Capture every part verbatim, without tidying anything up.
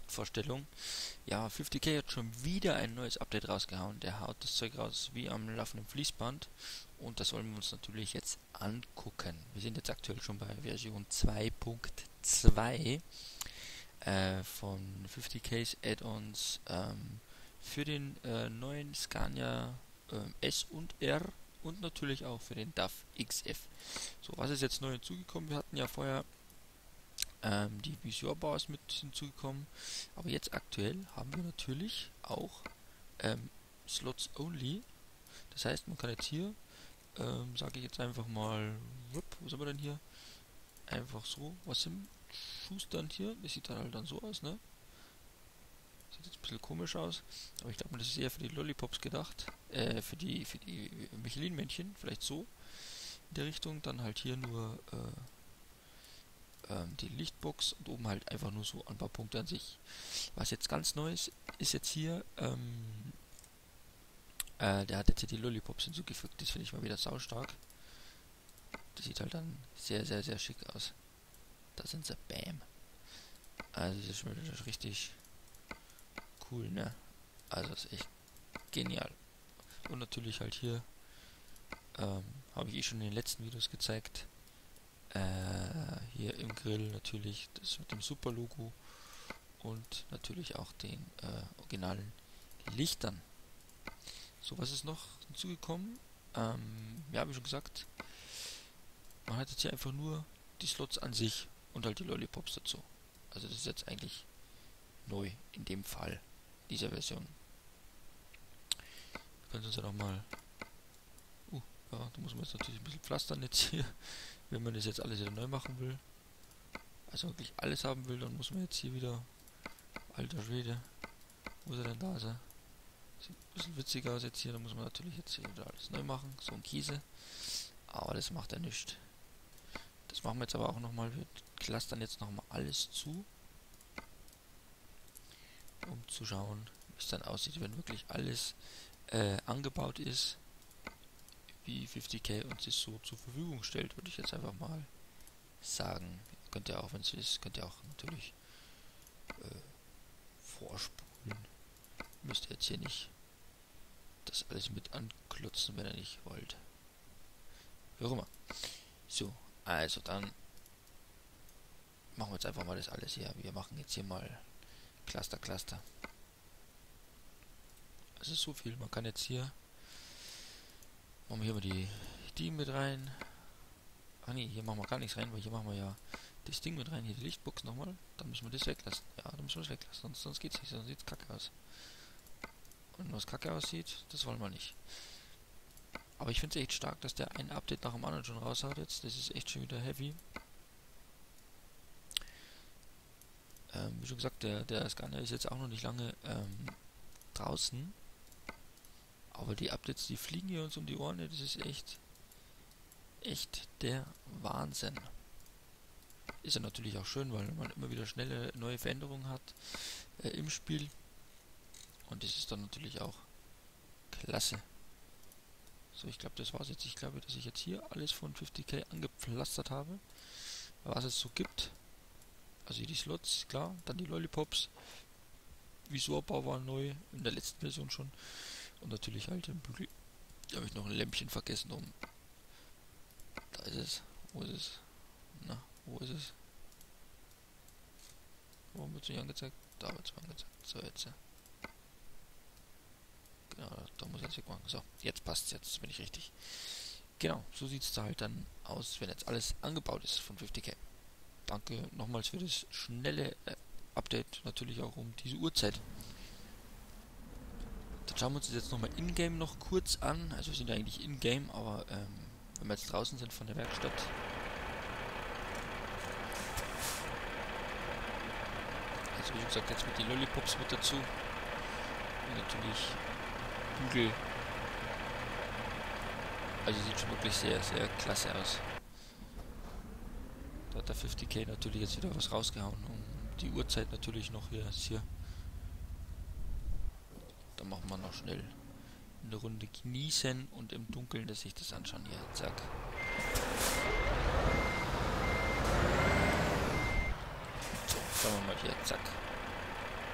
Produktvorstellung. Ja, fünfzig K hat schon wieder ein neues Update rausgehauen. Der haut das Zeug raus wie am laufenden Fließband. Und das wollen wir uns natürlich jetzt angucken. Wir sind jetzt aktuell schon bei Version zwei Punkt zwei äh, von fünfzig Ks Add-ons ähm, für den äh, neuen Scania äh, S und R und natürlich auch für den D A F X F. So, was ist jetzt neu hinzugekommen? Wir hatten ja vorher ähm, die Visualbar ist mit hinzugekommen, aber jetzt aktuell haben wir natürlich auch ähm, Slots Only. Das heißt, man kann jetzt hier, ähm, sage ich jetzt einfach mal, wupp, wo sind wir denn hier? Einfach so, was im Schustern hier, das sieht dann halt dann so aus, ne? Sieht jetzt ein bisschen komisch aus, aber ich glaube, das ist eher für die Lollipops gedacht, äh, für die, für die Michelin-Männchen, vielleicht so in der Richtung, dann halt hier nur, äh, ähm, die Lichtbox und oben halt einfach nur so ein paar Punkte an sich. Was jetzt ganz neu ist, ist jetzt hier, ähm, äh, der hat jetzt hier die Lollipops hinzugefügt, das finde ich mal wieder saustark. Das sieht halt dann sehr, sehr, sehr schick aus. Da sind sie, bam. Also das ist schon wieder richtig cool, ne? Also das ist echt genial. Und natürlich halt hier, ähm, habe ich eh schon in den letzten Videos gezeigt, äh, hier im Grill natürlich das mit dem Super-Logo und natürlich auch den äh, originalen Lichtern. So, was ist noch hinzugekommen? Ähm, ja, wie schon gesagt, man hat jetzt hier einfach nur die Slots an sich und halt die Lollipops dazu. Also das ist jetzt eigentlich neu in dem Fall, dieser Version. Wir können uns ja nochmal... Uh, ja, da muss man jetzt natürlich ein bisschen pflastern jetzt hier, wenn man das jetzt alles wieder neu machen will. Also wirklich alles haben will, dann muss man jetzt hier wieder... Alter Schwede, wo ist er denn da? Ist er? Sieht ein bisschen witziger aus jetzt hier, da muss man natürlich jetzt hier wieder alles neu machen, so ein Kiese. Aber das macht er nicht. Das machen wir jetzt aber auch nochmal, wir clustern jetzt nochmal alles zu, um zu schauen, wie es dann aussieht, wenn wirklich alles äh, angebaut ist, wie fünfzig K uns es so zur Verfügung stellt, würde ich jetzt einfach mal sagen. Könnt ihr auch, wenn es ist, könnt ihr auch natürlich äh, vorspulen. Müsst ihr jetzt hier nicht das alles mit anklotzen, wenn ihr nicht wollt. Wie auch immer. So, also dann machen wir jetzt einfach mal das alles hier. Wir machen jetzt hier mal Cluster, Cluster. Es ist so viel. Man kann jetzt hier, machen wir hier mal die, die mit rein. Ah ne, hier machen wir gar nichts rein, weil hier machen wir ja das Ding mit rein. Hier die Lichtbox nochmal. Dann müssen wir das weglassen. Ja, dann müssen wir das weglassen. Sonst, sonst geht's nicht. Sonst sieht's kacke aus. Und wenn was kacke aussieht, das wollen wir nicht. Aber ich finde es echt stark, dass der ein Update nach dem anderen schon raushaut jetzt. Das ist echt schon wieder heavy. Ähm, wie schon gesagt, der, der Scania ist jetzt auch noch nicht lange ähm, draußen. Aber die Updates, die fliegen hier uns um die Ohren. Das ist echt, echt der Wahnsinn. Ist ja natürlich auch schön, weil man immer wieder schnelle neue Veränderungen hat äh, im Spiel. Und das ist dann natürlich auch klasse. So, ich glaube, das war's jetzt. Ich glaube, dass ich jetzt hier alles von fünfzig K angepflastert habe, was es so gibt. Also hier die Slots, klar, dann die Lollipops. Visualbau war neu, in der letzten Version schon. Und natürlich halt im Bügel. Da habe ich noch ein Lämpchen vergessen um. Da ist es. Wo ist es? Na, wo ist es? Warum wird es nicht angezeigt? Da wird es angezeigt. So, jetzt. Genau, da muss ich jetzt wegmachen. So, jetzt passt es, jetzt bin ich richtig. Genau, so sieht es da halt dann aus, wenn jetzt alles angebaut ist von fünfzig K. Danke nochmals für das schnelle äh, Update, natürlich auch um diese Uhrzeit. Dann schauen wir uns das jetzt nochmal in-game noch kurz an. Also wir sind ja eigentlich in-game, aber ähm, wenn wir jetzt draußen sind von der Werkstatt. Also wie gesagt, jetzt mit den Lollipops mit dazu. Und natürlich Bügel. Also sieht schon wirklich sehr, sehr klasse aus. Da hat der fünfzig K natürlich jetzt wieder was rausgehauen. Und die Uhrzeit natürlich noch hier ist hier. Da machen wir noch schnell eine Runde genießen und im Dunkeln, dass sich das anschauen. Hier, zack. So, schauen wir mal hier, zack.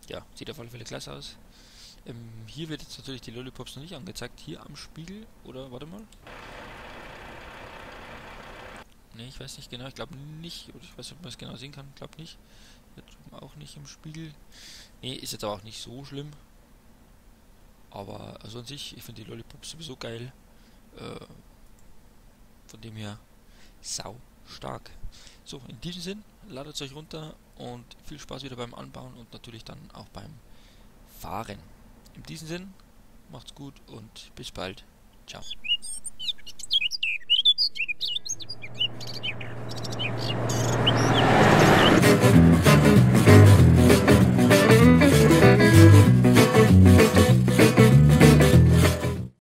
ja, sieht auf alle Fälle klasse aus. Ähm, hier wird jetzt natürlich die Lollipops noch nicht angezeigt, hier am Spiegel, oder warte mal. Ne, ich weiß nicht genau, ich glaube nicht, oder ich weiß nicht, ob man es genau sehen kann, ich glaube nicht. Hier drüben auch nicht im Spiegel. Ne, ist jetzt aber auch nicht so schlimm. Aber also an sich, ich finde die Lollipops sowieso geil. Äh, von dem her sau stark. So, in diesem Sinn, ladet es euch runter und viel Spaß wieder beim Anbauen und natürlich dann auch beim Fahren. In diesem Sinn, macht's gut und bis bald. Ciao.